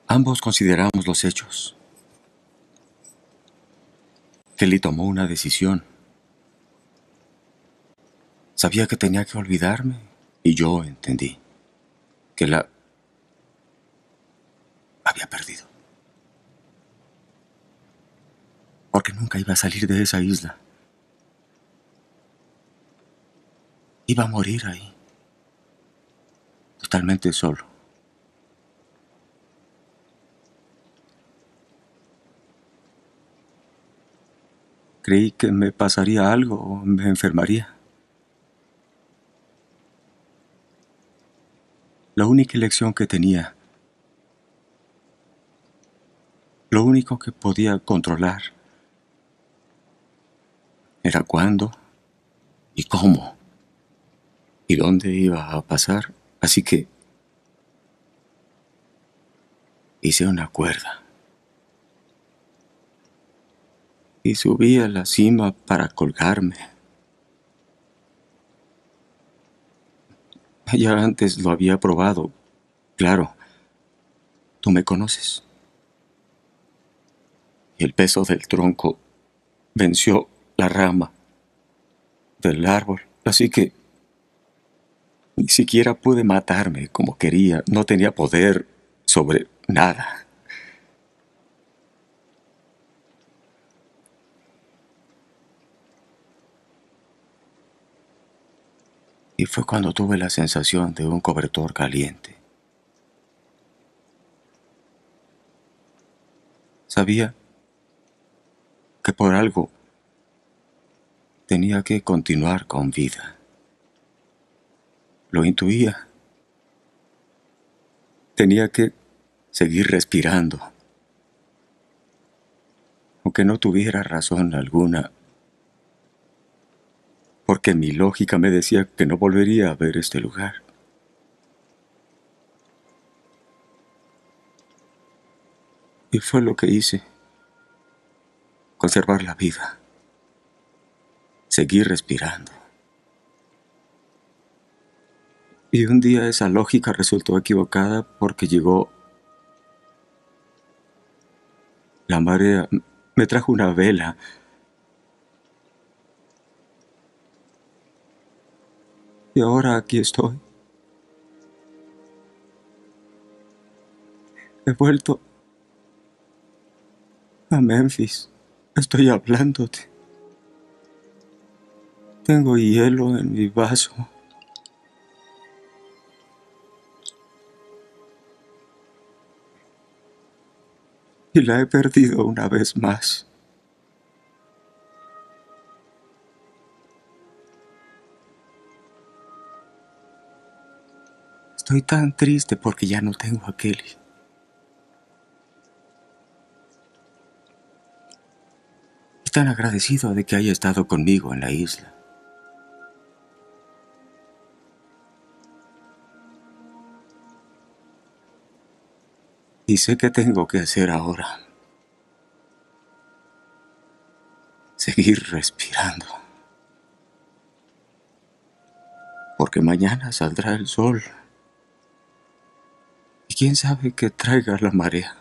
Ambos consideramos los hechos. Kelly tomó una decisión. Sabía que tenía que olvidarme y yo entendí que la había perdido. Porque nunca iba a salir de esa isla. Iba a morir ahí, totalmente solo. Creí que me pasaría algo o me enfermaría. La única elección que tenía, lo único que podía controlar, era cuándo y cómo y dónde iba a pasar. Así que hice una cuerda y subí a la cima para colgarme. Ya antes lo había probado. Claro, tú me conoces. Y el peso del tronco venció la rama del árbol. Así que ni siquiera pude matarme como quería. No tenía poder sobre nada. Y fue cuando tuve la sensación de un cobertor caliente. Sabía que por algo tenía que continuar con vida. Lo intuía. Tenía que seguir respirando. Aunque no tuviera razón alguna, porque mi lógica me decía que no volvería a ver este lugar. Y fue lo que hice. Conservar la vida. Seguir respirando. Y un día esa lógica resultó equivocada porque llegó la marea. Me trajo una vela. Y ahora aquí estoy. He vuelto a Memphis. Estoy hablándote. Tengo hielo en mi vaso. Y la he perdido una vez más. Estoy tan triste porque ya no tengo a Kelly. Y tan agradecido de que haya estado conmigo en la isla. Y sé qué tengo que hacer ahora. Seguir respirando. Porque mañana saldrá el sol. Y quién sabe qué traiga la marea.